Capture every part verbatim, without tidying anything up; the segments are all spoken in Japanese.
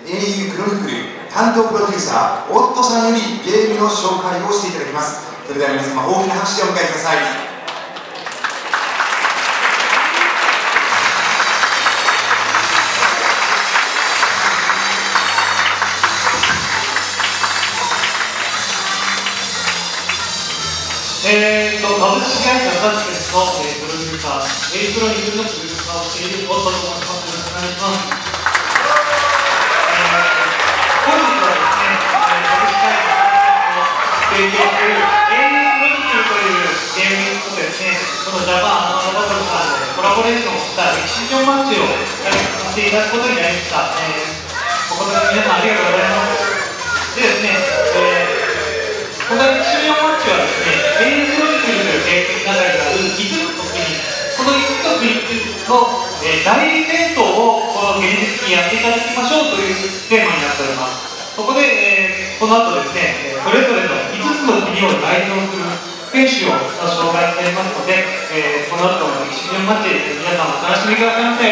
エーユー クロニクル担当プロデューサーオットさんよりゲームの紹介をしていただきます。それでは皆様大きな拍手でお迎えください。 えーと株式会社カズセンの、えー、プロデューサー、エイクロニクルのプロデューサーをしているオットと申します。よろしくお願いします。本日はですね、株式会社カズセンの提供する エーユー クロニクルというゲームとですね、このジャパンアナバトルさんでコラボレーションをしたエキシビジョンマッチをやらせていただくことになりました。えー、お答え皆さんありがとうございます。でですね、えー、このエキシビジョンマッチはですね、エーユー クロニクルというゲームの中にあるいつつの国、このいつつの国の、えー、代理戦争をこの現実にやっていただきましょうというテーマになっております。そこで、えー、この後ですね、それぞれのいつつの国を代表する選手を紹介していますので、えー、この後のエキシビジョンマッチ、皆さんお楽しみくださいませ。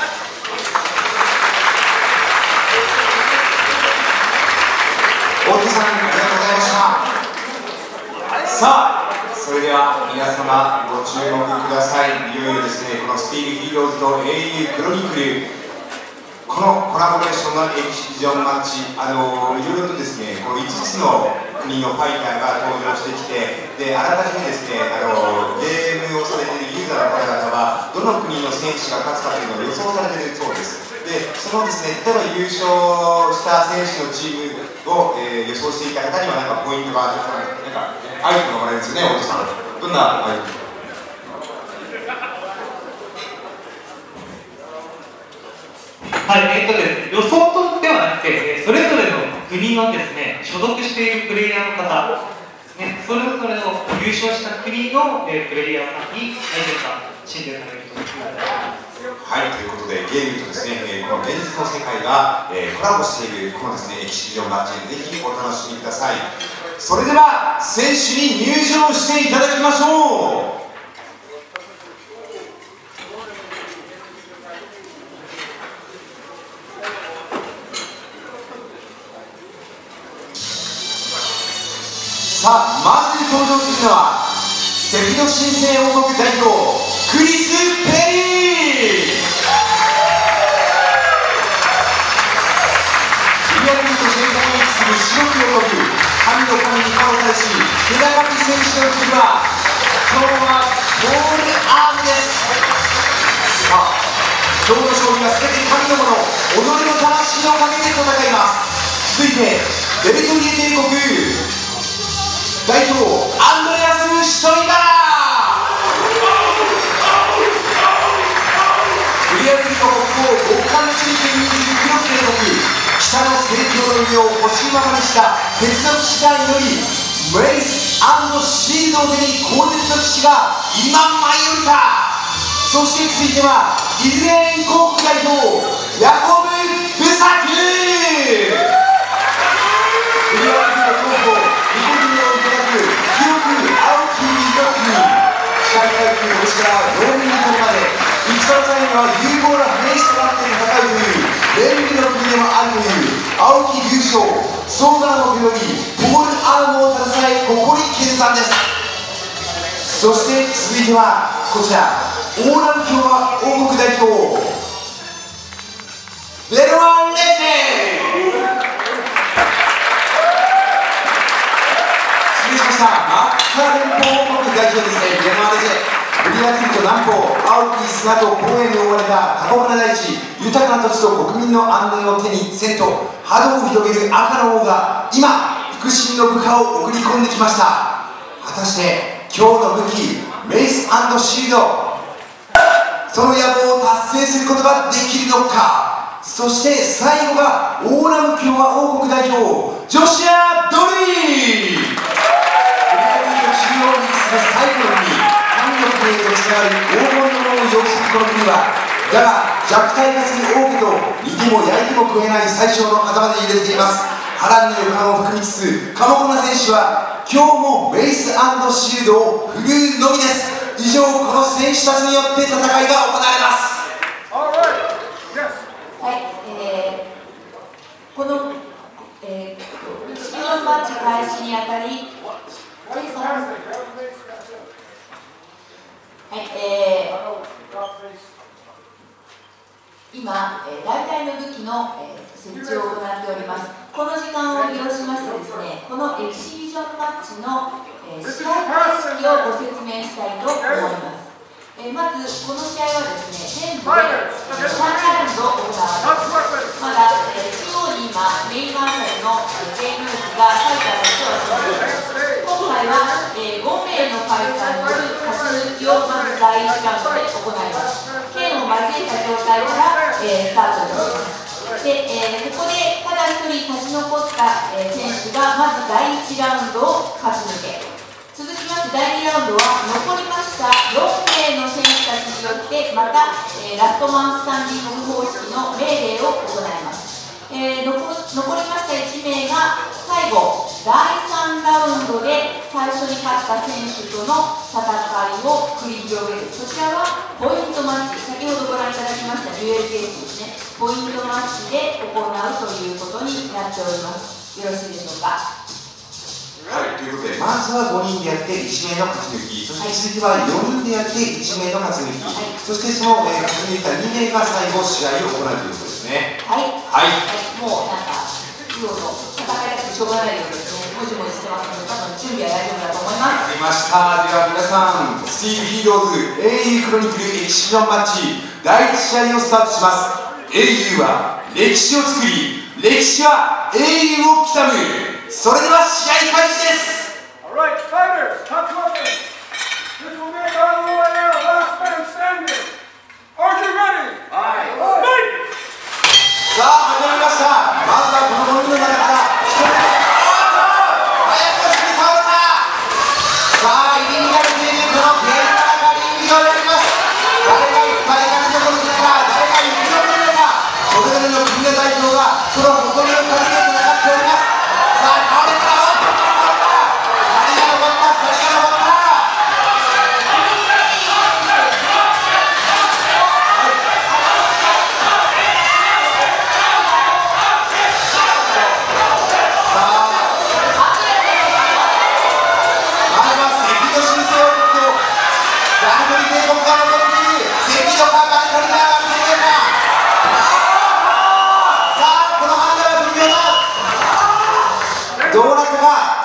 大木さん、ありがとうございました。さあ、それでは皆様ご注目ください。いよいよですね、このスティールヒーローズと エーユー クロニクル、このコラボレーションのエキシビジョンマッチ、あのいろいろとですね、このいつつの国のファイターが登場してきて、であらかじめですね、あのゲームをされているユーザーの方々はどの国の選手が勝つかというのを予想されているそうです。でそのですね、例えば優勝した選手のチームを、えー、予想していた方にはなんかポイントがなんかアイテムがもらえるんですよね、お父さん。どんなアイテム？ はい、えーとですね、予想とではなくて、それぞれの国のですね、所属しているプレイヤーの方ですね、それぞれの優勝した国の、えー、プレイヤーさんにアイテムが進呈されるということになります。 はい、ということでゲームとですね、えー、この現実の世界が、えー、コラボしているこのですね、エキシビジョンマッチにぜひお楽しみください。それでは選手に入場していただきましょう。さあ、まず登場するのは敵の新生王国代表クリス・ペリー。リアルと戦闘に位置する白き王国、神の神に顔を対し手高き戦士の次は今日はポール・アームです。さあ、今日の勝利は全て神のもの、己の魂をかけて戦います。続いてベルトリエ帝国代表アンドレアス・シュトイガー。売り上げの北方極寒地域にいるクロス帝国、北の盛況の海を欲しいままにした鉄の騎士団よりメイス&シールドを手に鋼鉄の騎士が今舞い降りた。そして続いてはイズレーン航空代表ヤコブ・ブサク。売り上げの候補日本人をいただく記憶青木美学機械階級の星からローミングまで戦の際には有望な兵士となって戦うという便利の国でもあるという青木優勝、総柄の手よりポールアームを携え誇り研鑽です。そして続いてはこちらオーラム共和王国代表ベルワン・レッテ。失礼しました。マッカ連邦王国代表ですね、ベルワン・レッテ。ブリアティと南方、青き砂と公園に覆われた過酷な大地、豊かな土地と国民の安寧を手にせんと波動を広げる赤の王が今腹心の部下を送り込んできました。果たして今日の武器メイス&シールド、その野望を達成することができるのか。そして最後がオーラム共和王国代表ジョシア・ドリー。ブリアティと中央に位置する最後の国、神の国へとつながる黄金の門を擁するこの国は、だが弱体化する王家と煮ても焼いても食えない最小の風まで揺れています。波乱の予感を含みつつ寡黙な選手は今日もメイス&シールドを振るうのみです。以上、この選手たちによって戦いが行われます。 はい、えー、 マッチ開始にあたり、ジェイソン、はい、えー、今、えー、大体の武器の、えー、設置を行っております。この時間を利用しましてですね、このエキシビジョンマッチの、えー、試合形式をご説明したいと思います。えー、まず、この試合はですね、全部でさんラウンド行われます。まだ、えー、中央に今、メインマーシャルのゲームーズがファイターとしては進んでいます。今回は、えー、ご名のファイターによる勝ち抜きをまずだいいちラウンドで行います。剣を交えた状態から、えー、スタートいたします。で、えー、ここでただ一人勝ち残った、えー、選手がまずだいいちラウンドを勝ち抜け、続きましてだいにラウンドは残りましたよんめいの選手たちによってまた、えー、ラストマンスタンディング方式の命令を行います。えー、残, 残りましたいちめいが最後だいさんラウンドで最初に勝った選手との戦いを繰り広げる。そちらはポイントマッチ、先ほどご覧いただきましたデュエルゲームですね、ポイントマッチで行うということになっております。よろしいでしょうか。 はい、ということで、まずはごにんでやっていちめいの勝ち抜き、そして続きはよにんでやっていちめいの勝ち抜き、はい、そしてその、えー、勝ち抜いたにめいが最後試合を行うということですね。 はい、 はい、 はい、もうなんかプロの戦いたくてしょうがないようですね、もじもじしてますので、多分準備は大丈夫だと思います。 わかりました。では皆さん、スティーブ・ヒーローズ英雄クロニクルエキシビジョンマッチだいいち試合をスタートします。英雄は歴史を作り、歴史は英雄を刻む。それでは試合開始です。 Alright, fighters, touch weapons. This will be a battle royale, last man standing. Are you ready? Aye. Fight! さあ始まりました。まずはこのごにんの中からひとり早くしに倒れた。さあ入り乱れているこのゲームの中リングがやります。誰がいっぱい勝ち残るのか、誰が生き残るのか、それぞれの国の代表がその誇りをかけて戦っております。さあ倒れた、誰が残った、誰が残った。どうなったか。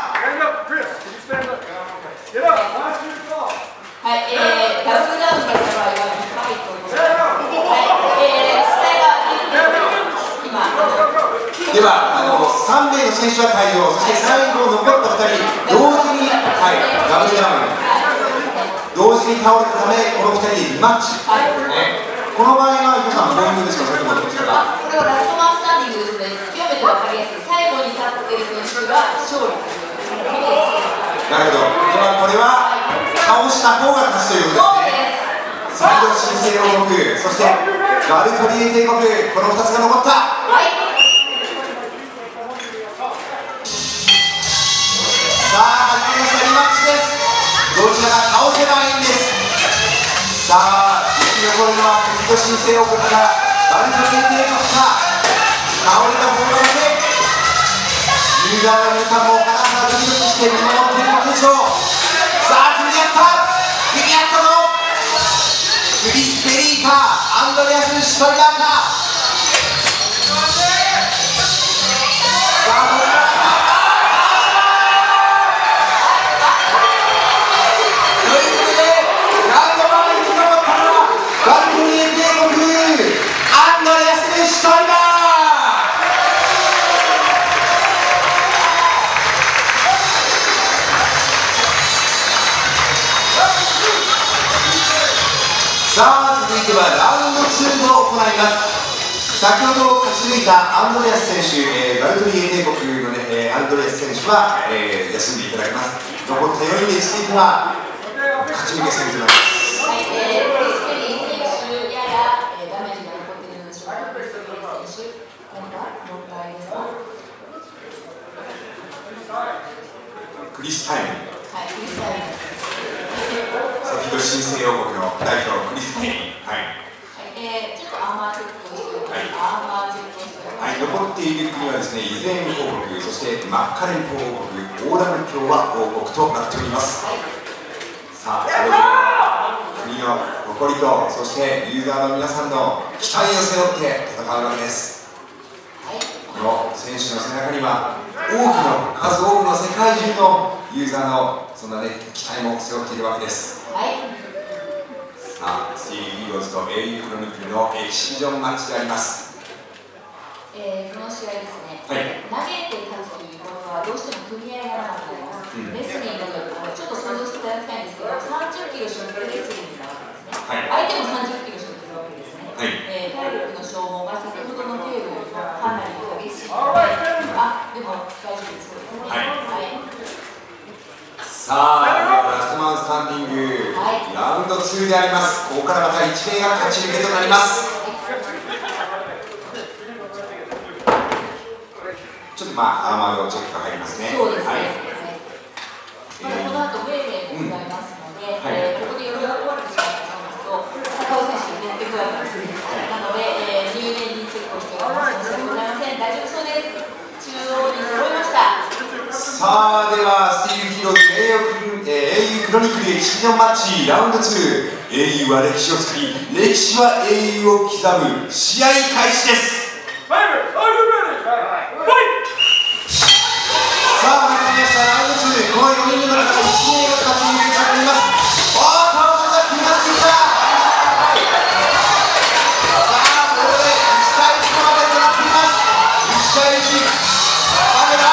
はい、えー、ダブルダウンだった場合はにかいということで、はい、えー、試合が今、 ではあのさんめいの選手は退場、そして最後残ったふたり同時に、はい、ダブルダウン、同時に倒れたためこのふたりでリマッチ、はいね、この場合は皆さんポイントですか、それともどっちか。 これはラストマンスタンディングですね、極めて分かりやすい、最後に立っている選手が勝利ということです。 なるほど。ではこれは倒した方が勝ちということですね。サイド新生王国、そしてガルトリエ帝国、このふたつが残った。 はい、 さあ始まりました、リマッチです。どちらが倒せばいいんです。さあ生き残るのはサイド新生王国かガルトリエ帝国か。倒れた方が負け。ユーザーの皆さんも花々ドキドキして見守っていることでしょう。さあ組み合った組み合ったぞ。クリス・ペリーかアンドレアス・シュトリガーか。さあこれからということでラウンドワンに残ったのはガルトリエ帝国アンドレアス・シュトリガー。さあ続いてはラウンドツーを行います。先ほど勝ち抜いたアンドレアス選手、えー、ガルトリエ帝国の、ねえー、アンドレアス選手は、えー、休んでいただきます。残ったよにんについては勝ち抜け戦となります。 はい、えー、クリス・ペリー選手やや、えー、ダメージが残っているのでしょうか。クリス・ペリー選手、何か問題ですか。 クリスタイム、 はい、クリスタイム。 先ほど新生王国の代表クリスタイム、はい、 はい、えー、ちょっとアーマーチェックをしております。はい、アーマーチェックをしております。はい、 ー、残っている国はですね、イスラエル王国、そしてマッカレン共和国、オーラム共和王国となっております。さあ、それでは国の誇りと、そしてユーザーの皆さんの期待を背負って戦うわけです。この選手の背中には多くの数多くの世界中のユーザーのそんな、ね、期待も背負っているわけです。さあ、スティーリー・ヒーローズと エーユー クロニクルのエキシビジョンマッチであります。 えー、この試合ですね、はい、投げて勝つということはどうしても組み合いがなかったります、うん、レスリングというかちょっと想像していただきたいんですけど、さんじゅっキロしょってレスリングなわけですね、はい、相手もさんじゅっキロしょってるわけですね、はい、えー、体力の消耗が先ほどの程度かなり激しいので、あ、でも大丈夫ですそうですね、はいはい、 さあ、ラストマンスタンディング、はい、ラウンドツーであります。ここからまたいち名が勝ち抜けとなります。ちょっとまあ、アーマーのチェックが入りますね。 そうですね。はい、えー、この後ウェーでございますので、うん、はい、えー、ここで余裕が壊れてしまってしまいますと、高尾選手に出てくるわけですね。なので、えー、入念にチェックをしております。申し訳ございません。大丈夫そうです。中央に揃いました。 さあ、では、スティール・ヒーローズ エーユー クロニクルエキシビジョンマッチラウンドツー、 エーユー は歴史を作り、歴史は エーユー を刻む試合開始です。さあ、始まりました。ラウンドツー、このよにんの中でいち名が勝ち抜けとなります。おー、顔が決まってきた。さあ、これでいち対いちまでとなっています。いち対いち、バレだ。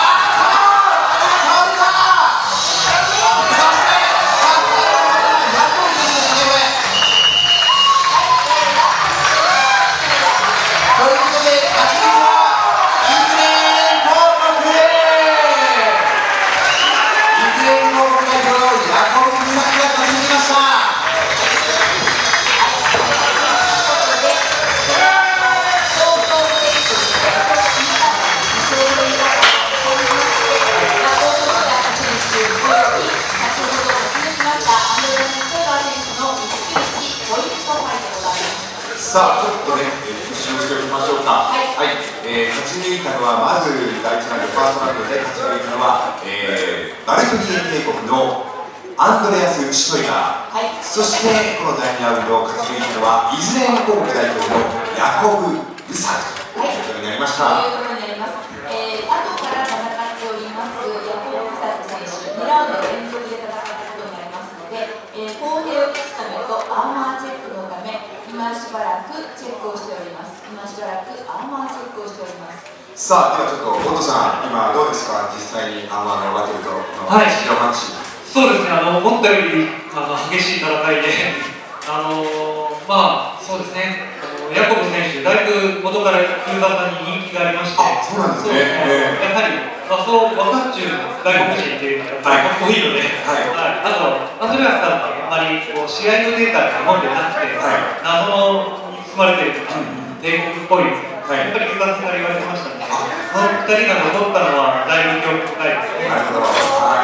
さあ、ちょっとね、復習しておきましょうか。はい、はい、えー、勝ち抜いたのは、まず第一ラウンド、ファーストラウンドで勝ち抜いたのは、えー、バルトニエ帝国のアンドレアス・シュトイガー、はい、そしてこの第二ラウンドを勝ち抜いたのは、イスラエル公国代表のヤコブ・ウサクということになりました。 ということになります。えー、後から戦っておりますヤコブ・ウサク選手、にラウンド連続で戦ったことになりますので、えー、公平を期すためとアーマーチェックのため、今しばらくチェックをしております。今しばらくアーマーチェックをしております。 さあ、ではちょっとゴッドさん、今どうですか、実際にアーマーのバトルとの試合マッチ。 そうですね、あの思ったよりあの激しい戦いで、あのまあそうですね、あのヤコブ選手、だいぶ元からユーザーさんに人気がありまして、 あ、そうなんですね。 えー、やはり、まあ、そう若っちゅう外国人っていうのがかっこいいので、はいはい、あと、アンドレアスさんってあまりこう試合のデータが持ってなくて、はい、謎のに包まれているとか、帝国っぽいですね、はい、やっぱりユーザーさんから言われてましたね。そのふたりが残ったのはだいぶ興味深いですね。 なるほど、はい、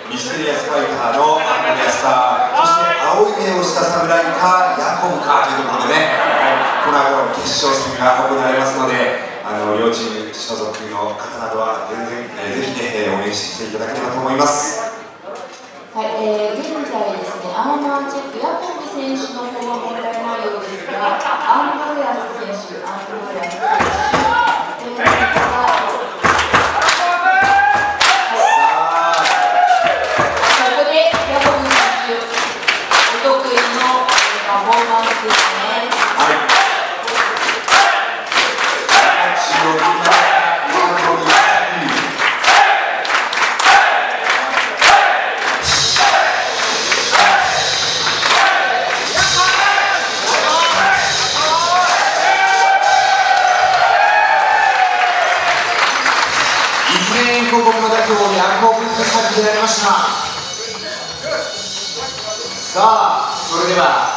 ミステリアスファイターのアンドレアスさん、そして青い目をした侍かヤコブかというところでね、はい、この後決勝戦が行われますので、あの両チーム所属の方などは全然、えー、ぜひね、応援していただければと思います。 はい、えー、現在ですね、アーマーチェック、ヤコブ選手の方は問題ないようですが、アンドレアス選手、アンドレアス選手、えー、ここでヤコブ選手、お得意のパフォーマンスですね。はい。 広告の代表ヤコブ・ウサクでありました。さあ、それでは